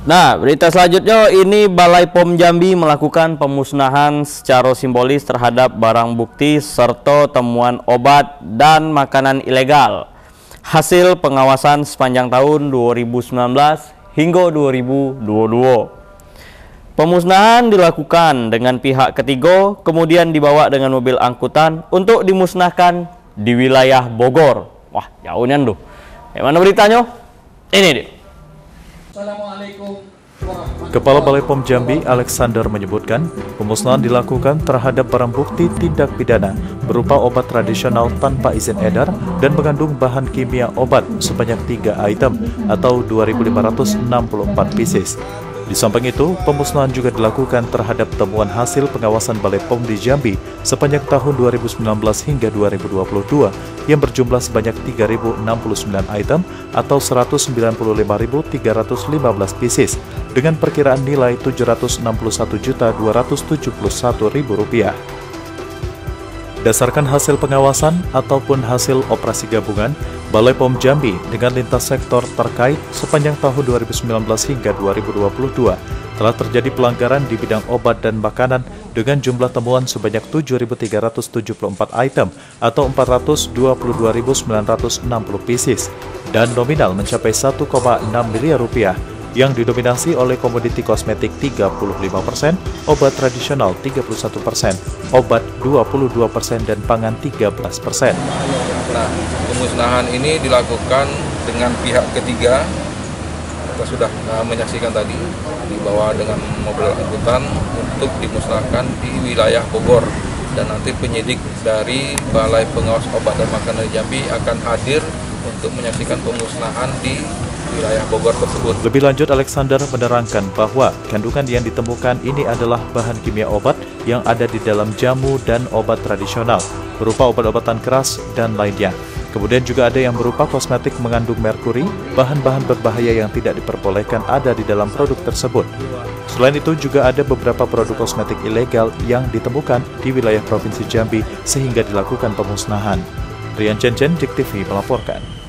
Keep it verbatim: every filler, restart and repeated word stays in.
Nah, berita selanjutnya ini Balai P O M Jambi melakukan pemusnahan secara simbolis terhadap barang bukti serta temuan obat dan makanan ilegal. Hasil pengawasan sepanjang tahun dua ribu sembilan belas hingga dua ribu dua puluh dua. Pemusnahan dilakukan dengan pihak ketiga, kemudian dibawa dengan mobil angkutan untuk dimusnahkan di wilayah Bogor. Wah, jauhnya tuh. Yang mana beritanya? Ini dia. Kepala Balai P O M Jambi, Alexander, menyebutkan pemusnahan dilakukan terhadap barang bukti tindak pidana berupa obat tradisional tanpa izin edar dan mengandung bahan kimia obat sebanyak tiga item atau dua ribu lima ratus enam puluh empat pieces. Di samping itu, pemusnahan juga dilakukan terhadap temuan hasil pengawasan Balai P O M di Jambi sepanjang tahun dua ribu sembilan belas hingga dua ribu dua puluh dua yang berjumlah sebanyak tiga ribu enam puluh sembilan item atau seratus sembilan puluh lima ribu tiga ratus lima belas pieces dengan perkiraan nilai tujuh ratus enam puluh satu juta dua ratus tujuh puluh satu ribu rupiah. Berdasarkan hasil pengawasan ataupun hasil operasi gabungan, Balai P O M Jambi dengan lintas sektor terkait sepanjang tahun dua ribu sembilan belas hingga dua ribu dua puluh dua telah terjadi pelanggaran di bidang obat dan makanan dengan jumlah temuan sebanyak tujuh ribu tiga ratus tujuh puluh empat item atau empat ratus dua puluh dua ribu sembilan ratus enam puluh pieces dan nominal mencapai satu koma enam miliar rupiah yang didominasi oleh komoditi kosmetik tiga puluh lima persen, obat tradisional tiga puluh satu persen, obat dua puluh dua persen, dan pangan tiga belas persen. Nah, pemusnahan ini dilakukan dengan pihak ketiga. Kita sudah uh, menyaksikan tadi, dibawa dengan mobil angkutan untuk dimusnahkan di wilayah Bogor. Dan nanti penyidik dari Balai Pengawas Obat dan Makanan Jambi akan hadir untuk menyaksikan pemusnahan di wilayah Bogor tersebut. Lebih lanjut, Alexander menerangkan bahwa kandungan yang ditemukan ini adalah bahan kimia obat yang ada di dalam jamu dan obat tradisional, berupa obat-obatan keras dan lainnya. Kemudian juga ada yang berupa kosmetik mengandung merkuri, bahan-bahan berbahaya yang tidak diperbolehkan ada di dalam produk tersebut. Selain itu juga ada beberapa produk kosmetik ilegal yang ditemukan di wilayah Provinsi Jambi sehingga dilakukan pemusnahan. Rian Chen Chen, Dik T V melaporkan.